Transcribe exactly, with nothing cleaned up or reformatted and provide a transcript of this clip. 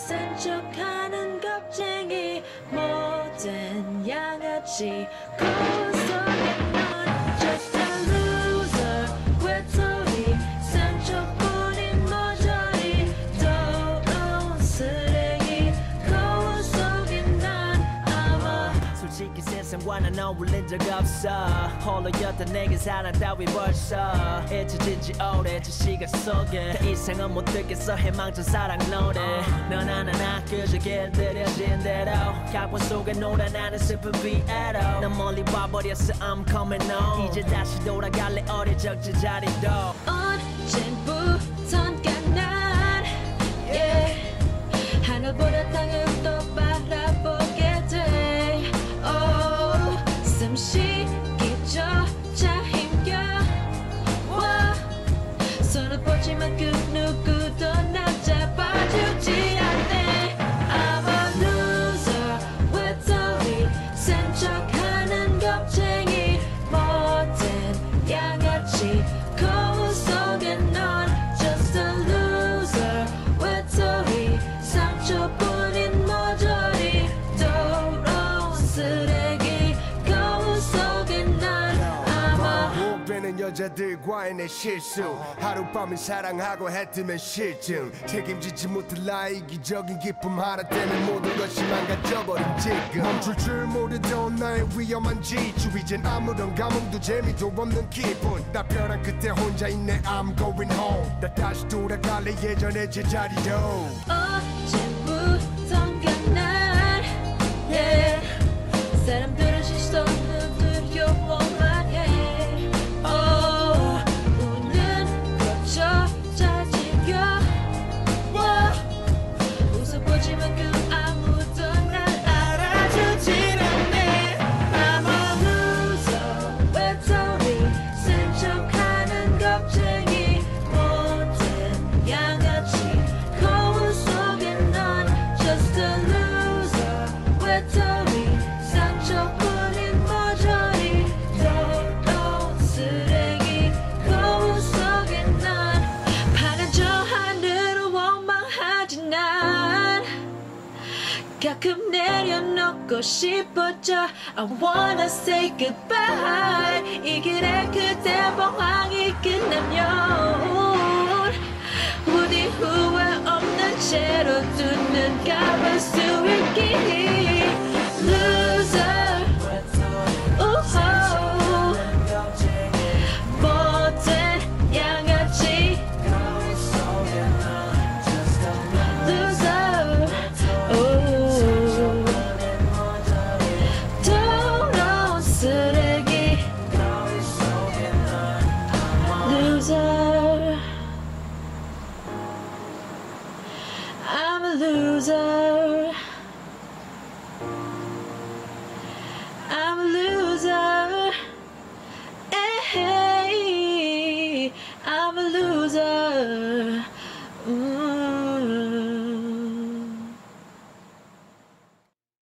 센 척하는 겁쟁이 모든 양아치 거울 속에 넌 just a loser 외톨이 센 척뿐인 모조리 더러운 쓰레기 거울 속에 난 아마 솔직히 세상과는 어울린 적 없어 홀로였던 내게 사랑 따위 벌써 잊혀진 지 오래 저 시간 속에 더 이상은 못 듣겠어 희망찬 사랑 노래 넌 하나나 그저 길들여진 대로 각본 속에 놀아나는 슬픈 비애로 난 멀리 와버렸어 I'm coming home 이제 다시 돌아갈래 어릴 적 제자리도 언제부턴가 난 yeah, 하늘보다 땅을 또 바라보게 돼 oh, 숨쉬기조차 힘겨워 손을 뻗지만 그 누구도 날 잡아주지 않네 I'm a loser 외톨이 센 척하는 겁쟁이 모든 양아치 거울 속에 넌 just a loser 외톨이 상처뿐인 모조리 더러운 쓰레기 거울 속에 난 아마 호흡되는 여자들과의 내 실수 하룻밤을 사랑하고 해뜨면 실증 책임지지 못할 나의 이기적인 기쁨 하나 때문에 모든 것이 망가져버린 지금 멈출 줄 모르던 나의 위험한 지주 이젠 아무런 감흥도 재미도 없는 기분 나 변한 그때 혼자 있네 I'm going home 나 다시 돌아갈래 예전의 제자리로 언제부턴가 난 yeah, 사람들은 시선을 두려워만 해 oh, 우는 거쳐자 지겨워 웃어보지만 그 아무도 날 알아주질 않네 I'm a loser 외톨이 센 척하는 겁쟁이 모든 양아치 거울 속에 넌 just a loser 외톨이 상처뿐인 모조리 더러운 쓰레기 거울 속에 난 파란 저 하늘을 원망하지 난 가끔 내려놓고 싶어져 I wanna say goodbye 이 길에 그대 봉황이 끝나면 부디 후회 없는 채로 두 눈 감을 수 있기 Loser 우호 모든 양아치 Loser 오 더러운 쓰레기 Loser I'm a loser I'm a loser hey, I'm a loser